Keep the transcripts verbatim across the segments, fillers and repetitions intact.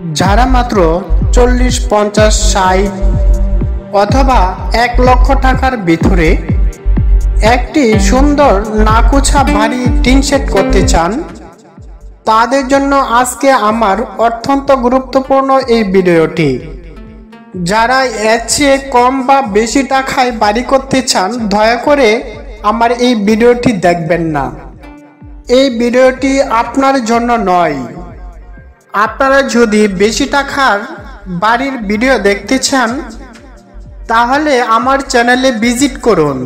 যারা মাত্র চল্লিশ পঞ্চাশ ষাট অথবা এক লক্ষ টাকার ভিতরে একটি সুন্দর নাকুচা বাড়ি টিন শেড করতে চান, তাদের জন্য আজকে আমার অত্যন্ত গুরুত্বপূর্ণ এই ভিডিওটি। যারা এর চেয়ে কম বা বেশি টাকায় বাড়ি করতে চান, দয়া করে আমার এই ভিডিওটি দেখবেন না। এই ভিডিওটি আপনার জন্য নয়। আপনারা যদি বেশি টাকার বাড়ির ভিডিও দেখতে চান, তাহলে আমার চ্যানেলে ভিজিট করুন।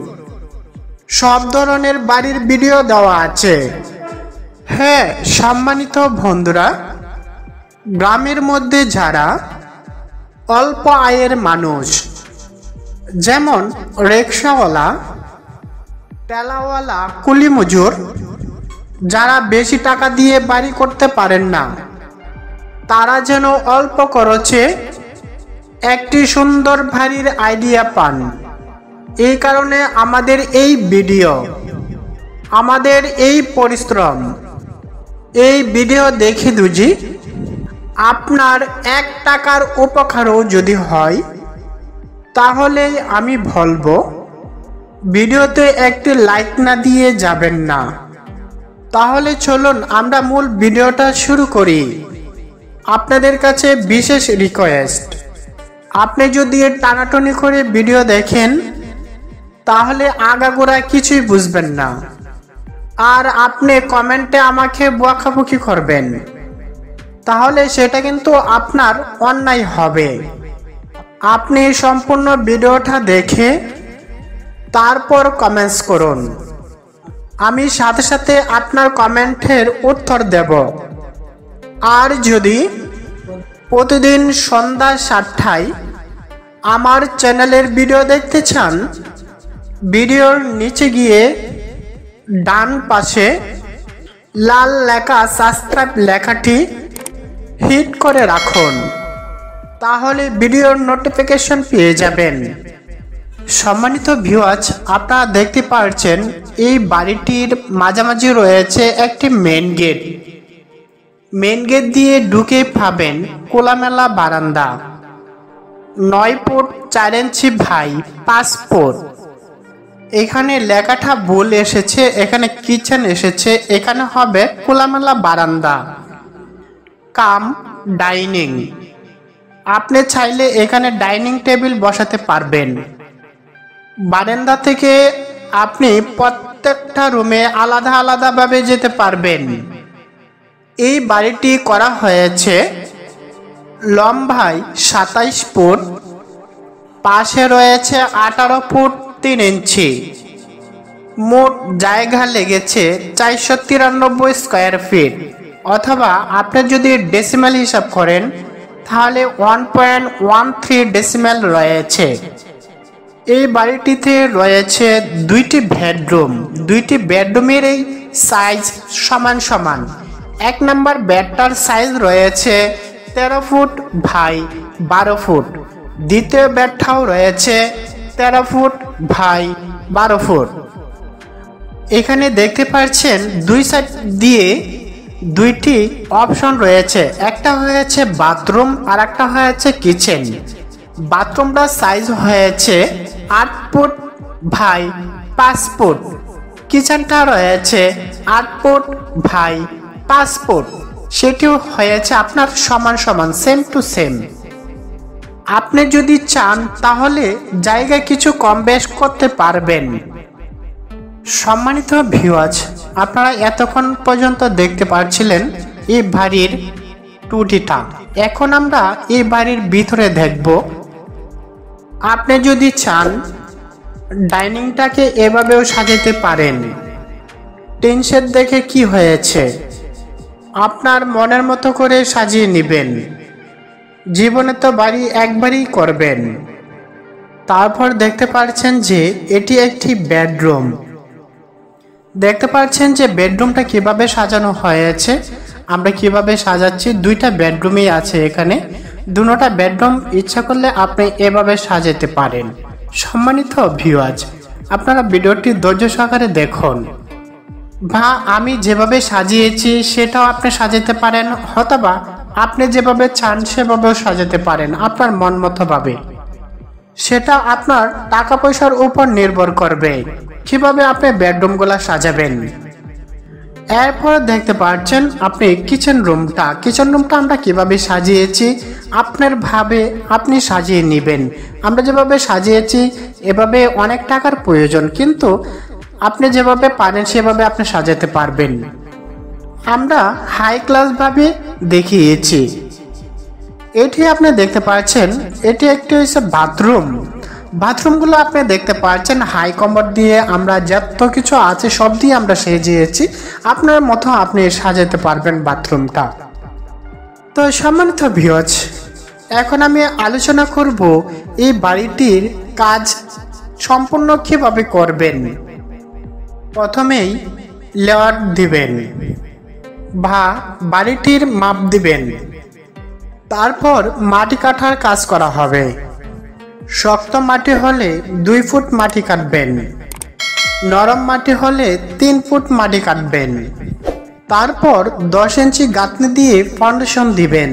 সব ধরনের বাড়ির ভিডিও দেওয়া আছে। হ্যাঁ সম্মানিত বন্ধুরা, গ্রামের মধ্যে যারা অল্প আয়ের মানুষ, যেমন রিকশাওয়ালা, ঠেলাওয়ালা, কুলি মজুর, যারা বেশি টাকা দিয়ে বাড়ি করতে পারেন না, তারা যেন অল্প খরচে একটি সুন্দর বাড়ির আইডিয়া পান। এই কারণে আমাদের এই ভিডিও, আমাদের এই পরিশ্রম। এই ভিডিও দেখে দুজি আপনার এক টাকার উপকারও যদি হয়, তাহলে আমি বলবো ভিডিওতে একটি লাইক না দিয়ে যাবেন না। তাহলে চলুন আমরা মূল ভিডিওটা শুরু করি। আপনাদের কাছে বিশেষ রিকোয়েস্ট, আপনি যদি টানাটানি করে ভিডিও দেখেন, তাহলে আগাগোড়া কিছুই বুঝবেন না, আর আপনি কমেন্টে আমাকে বকাবকি করবেন, তাহলে সেটা কিন্তু আপনার অন্যায় হবে। আপনি সম্পূর্ণ ভিডিওটা দেখে তারপর কমেন্টস করুন, আমি সাথে সাথে আপনার কমেন্টের উত্তর দেব। আর যদি প্রতিদিন সন্ধ্যা সাতটায় আমার চ্যানেলের ভিডিও দেখতে চান, ভিডিওর নিচে গিয়ে ডান পাশে লাল লেখা সাবস্ক্রাইব লেখাটি হিট করে রাখুন, তাহলে ভিডিওর নোটিফিকেশন পেয়ে যাবেন। সম্মানিত ভিউয়ার্স, আপনারা দেখতে পাচ্ছেন এই বাড়িটির মাঝামাঝি রয়েছে একটি মেন গেট। মেন গেট দিয়ে ঢুকে পাবেন খোলামেলা বারান্দা। নয় ফুট চার ইঞ্চি ভাই পাঁচ ফুট। এখানে লেখাটা ভুল এসেছে, এখানে কিচেন এসেছে। এখানে হবে খোলামেলা বারান্দা কাম ডাইনিং। আপনি চাইলে এখানে ডাইনিং টেবিল বসাতে পারবেন। বারান্দা থেকে আপনি প্রত্যেকটা রুমে আলাদা আলাদাভাবে যেতে পারবেন। এই বাড়িটি করা হয়েছে লম্বায় সাতাইশ ফুট, পাশে রয়েছে আঠারো ফুট তিন ইঞ্চি। মোট জায়গা লেগেছে চারশো তিরানব্বই স্কোয়ার ফিট, অথবা আপনি যদি ডেসিমেল হিসাব করেন তাহলে one point one three decimal রয়েছে। এই বাড়িটিতে রয়েছে দুইটি বেডরুম। দুইটি বেডরুমের এই সাইজ সমান সমান। এক নম্বর বেডটার সাইজ রয়েছে তেরো ফুট বাই বারো ফুট। দ্বিতীয় বেডটাও রয়েছে তেরো ফুট বাই বারো ফুট। এখানে দেখতে পাচ্ছেন দুই সাইড দিয়ে দুইটি অপশন রয়েছে। একটা হয়েছে বাথরুম আর একটা হয়েছে কিচেন। বাথরুমটার সাইজ হয়েছে আট ফুট বাই পাঁচ ফুট। কিচেনটা রয়েছে আট ফুট বাই পাঁচ ফুট। সেটিও হয়েছে আপনার সমান সমান, সেম টু সেম। আপনি যদি চান তাহলে জায়গা কিছু কম বেশ করতে পারবেন। সম্মানিত ভিউয়ার্স, আপনারা এতক্ষণ পর্যন্ত দেখতে পাচ্ছিলেন এই বাড়ির টুটিটা। এখন আমরা এই বাড়ির ভিতরে দেখব। আপনি যদি চান ডাইনিংটাকে এভাবেও সাজাতে পারেন। টিন শেড দেখে কি হয়েছে, আপনার মনের মতো করে সাজিয়ে নেবেন। জীবনে তো বাড়ি একবারই করবেন। তারপর দেখতে পাচ্ছেন যে এটি একটি বেডরুম। দেখতে পাচ্ছেন যে বেডরুমটা কিভাবে সাজানো হয়েছে, আমরা কিভাবে সাজাচ্ছি। দুইটা বেডরুমই আছে এখানে। দুটোটা বেডরুম ইচ্ছা করলে আপনি এভাবে সাজাতে পারেন। সম্মানিত ভিউয়ার্স, আপনারা ভিডিওটি ধৈর্য সহকারে দেখুন। বা আমি যেভাবে সাজিয়েছি সেটাও আপনি সাজাতে পারেন, অথবা আপনি যেভাবে চান সেভাবেও সাজাতে পারেন আপনার মন মতো ভাবে। সেটা আপনার টাকা পয়সার উপর নির্ভর করবে কিভাবে আপনি বেডরুমগুলো সাজাবেন। এরপর দেখতে পাচ্ছেন আপনি কিচেন রুমটা কিচেন রুমটা আমরা কিভাবে সাজিয়েছি আপনার ভাবে আপনি সাজিয়ে নেবেন। আমরা যেভাবে সাজিয়েছি এভাবে অনেক টাকার প্রয়োজন, কিন্তু আপনি যেভাবে পারেন সেভাবে আপনি সাজাতে পারবেন। আমরা হাই ক্লাস ভাবে দেখিয়েছি। এটি আপনি দেখতে পাচ্ছেন এটি একটি হচ্ছে বাথরুম। বাথরুমগুলো আপনি দেখতে পাচ্ছেন হাই কমোড দিয়ে আমরা যত কিছু আছে সব দিয়ে আমরা সাজিয়েছি। আপনার মতো আপনি সাজাতে পারবেন বাথরুমটা। তো সম্মানিত ভিউয়ার্স, এখন আমি আলোচনা করব এই বাড়িটির কাজ সম্পূর্ণ কিভাবে করবেন। প্রথমেই লেয়ার দিবেন বা বাড়িটির মাপ দিবেন। তারপর মাটি কাটার কাজ করা হবে। শক্ত মাটি হলে দুই ফুট মাটি কাটবেন, নরম মাটি হলে তিন ফুট মাটি কাটবেন। তারপর দশ ইঞ্চি গাঁথনি দিয়ে ফাউন্ডেশন দিবেন।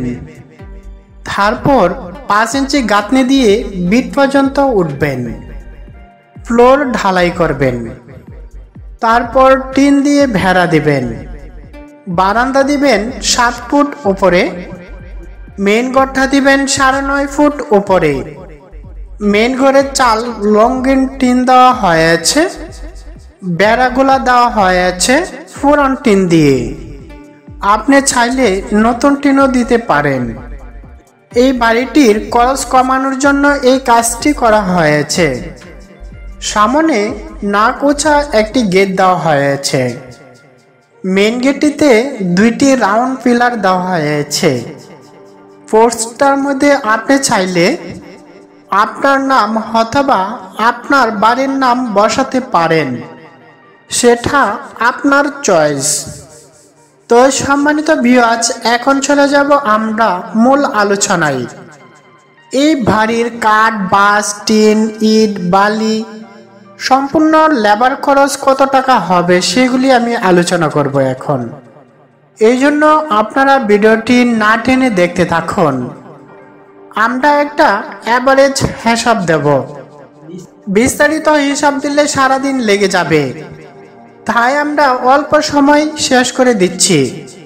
তারপর পাঁচ ইঞ্চি গাঁথনি দিয়ে বিট পর্যন্ত উঠবেন। ফ্লোর ঢালাই করবেন। তারপর টিন দিয়ে ভেড়া দিবেন। বারান্দা দিবেন সাত ফুট উপরে। মেন ঘরটা দিবেন সাড়ে নয় ফুট উপরে। মেন ঘরের চাল রঙিন টিন দেওয়া হয়েছে, বেড়াগুলা দেওয়া হয়েছে পুরান টিন দিয়ে। আপনি চাইলে নতুন টিনও দিতে পারেন। এই বাড়িটির খরচ কমানোর জন্য এই কাজটি করা হয়েছে। সামনে নাক উঁচা একটি গেট দেওয়া হয়েছে। মেন গেটটিতে দুইটি রাউন্ড পিলার দেওয়া হয়েছে। পোস্টটার মধ্যে আপনি চাইলে আপনার নাম অথবা আপনার বাড়ির নাম বসাতে পারেন, সেটা আপনার চয়েস। তো সম্মানিত ভিউয়ার্স, এখন চলে যাব আমরা মূল আলোচনায়। এই বাড়ির কাঠ, বাঁশ, টিন, ইট, বালি সম্পূর্ণ লেবার খরচ কত টাকা হবে সেগুলি আমি আলোচনা করব এখন। এই জন্য আপনারা ভিডিওটি না টেনে দেখতে থাকুন। আমরা একটা অ্যাভারেজ হিসাব দেব। বিস্তারিত হিসাব দিলে সারাদিন লেগে যাবে, তাই আমরা অল্প সময় শেষ করে দিচ্ছি।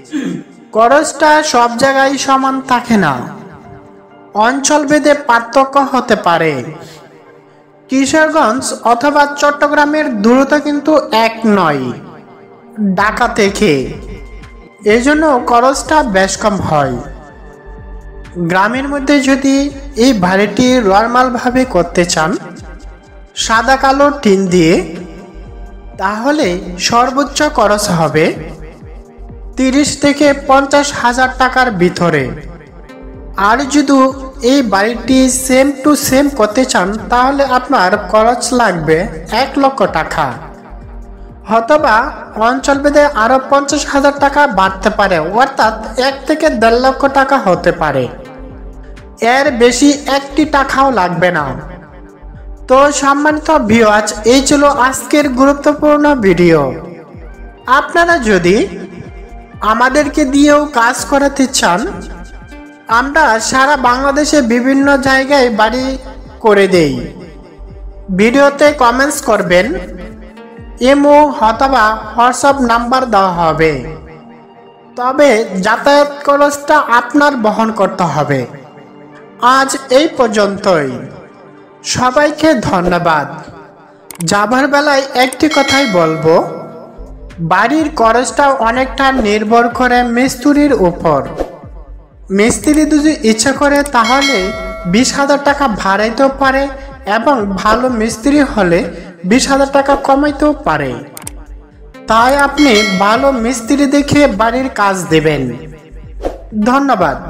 খরচটা সব জায়গায় সমান থাকে না, অঞ্চল ভেদে পার্থক্য হতে পারে। কিশোরগঞ্জ অথবা চট্টগ্রামের দূরত্ব কিন্তু এক নয় ঢাকা থেকে, এজন্য খরচটা বেশ কম হয়। গ্রামের মধ্যে যদি এই বাড়িটি নরমাল ভাবে করতে চান সাদা কালো টিন দিয়ে, তাহলে সর্বোচ্চ খরচ হবে তিরিশ থেকে পঞ্চাশ হাজার টাকার ভিতরে। আর যদি এই বাড়িটি সেম টু সেম করতে চান তাহলে আপনার খরচ লাগবে এক লক্ষ টাকা, অথবা অঞ্চল ভেদে আরো পঞ্চাশ হাজার টাকা বাড়তে পারে, অর্থাৎ এক থেকে দেড় লক্ষ টাকা হতে পারে। এর বেশি একটি টাকাও লাগবে না। তো সম্মানিত ভিউয়ার্স, এই ছিল আজকের গুরুত্বপূর্ণ ভিডিও। আপনারা যদি আমাদেরকে দিয়েও কাজ করাতে চান, আমরা সারা বাংলাদেশে বিভিন্ন জায়গায় বাড়ি করে দেই। ভিডিওতে কমেন্টস করবেন, ইমো অথবা হোয়াটসঅ্যাপ নাম্বার দেওয়া হবে, তবে যাতায়াত খরচটা আপনার বহন করতে হবে। আজ এই পর্যন্তই, সবাইকে ধন্যবাদ। যাবার বেলায় একটি কথাই বলবো, বাড়ির খরচটা অনেকটা নির্ভর করে মিস্ত্রির উপর। মিস্ত্রি যদি ইচ্ছা করে তাহলে বিশ হাজার টাকা ভাড়াইতেও পারে, এবং ভালো মিস্ত্রি হলে বিশ হাজার টাকা কমাইতেও পারে। তাই আপনি ভালো মিস্ত্রি দেখে বাড়ির কাজ দেবেন। ধন্যবাদ।